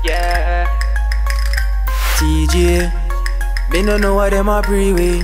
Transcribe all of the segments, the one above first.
Yeah. TJ, me no know what them a pray with.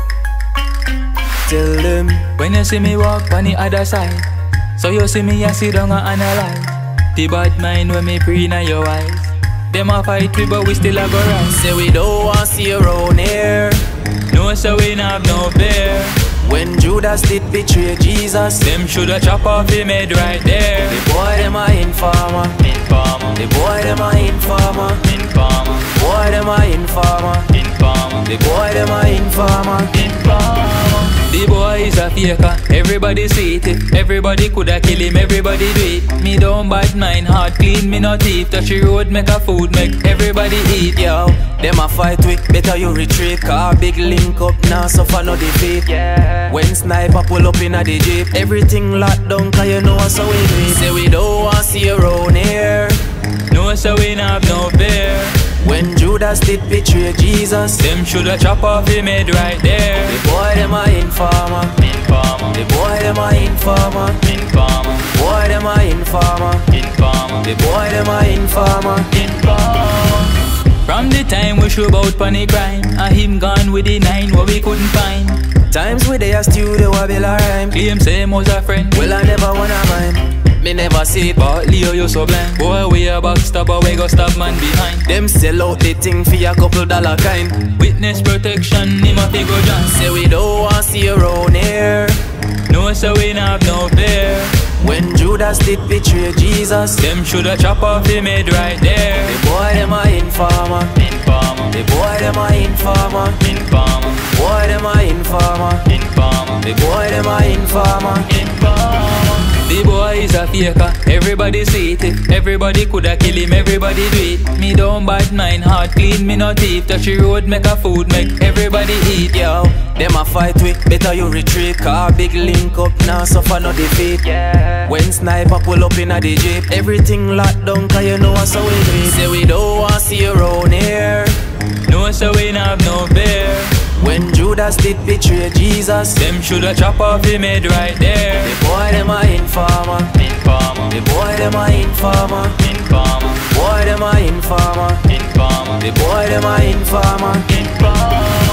Tell them when you see me walk on the other side, so you see me a sit down and analyze the bad mind when me pre in your eyes. Them a fight we but we still a go rise. say we don't want see you round here. No so we not have no fear. When Judas did betray Jesus, Them shoulda chop off him head right there. the boy them a informer. Informer, The boy them a informer. informer, Boy them a informer. informer, The boy them a informer. informer. The boy is a faker, everybody see it. Everybody coulda kill him, everybody do it. Me don't bad mind, heart clean, me no thief. Touch the road, make a food, make everybody eat. Yo, them a fight with, better you retreat. Car big link up, now suffer no defeat. Yeah. When sniper pull up in a the jeep, everything locked down, cause you know so we do it. Say we don't want see you round here. No so we not have no fear. When Judas did betray Jesus, Them shoulda chop off him head right there. the boy them a informer. Informer, The boy them a informer. informer, Boy them a informer. informer, The boy them a informer. informer. From the time we show about panic crime, and him gone with the 9 what we couldn't find. Times we dey a studio a bill a rhyme. Claim same was a friend. Well I never wanna mind. Me never see it, But Leo, you so blind. Boy, we a backstabber, we go stab man behind. them sell out the thing for a couple dollar kind. Witness protection, him a figure John. Say we don't want see you round here. No, so we not have no fear. When Judas did betray Jesus, Them shoulda chop off him head right there. the boy them a informer. Informer, The boy them a informer. informer, Boy them a informer. informer, The boy them a informer. informer. The boy is a faker, everybody see it. Everybody coulda kill him, everybody do it. Me don't bad mind, heart clean, me no thief. Touch the road, make a food, make everybody eat. Yo, them a fight with, better you retreat. Car big link up, now suffer no defeat. Yeah. When sniper pull up in a the jeep, everything locked down, cause you know so we do it. Say we don't want see you round here. No, so we not have no fear. When Judas did betray Jesus, Them shoulda chop off him head right there. the boy them a informer. Informer, The boy them a informer. informer, Boy them a informer. informer, The boy them a informer. informer.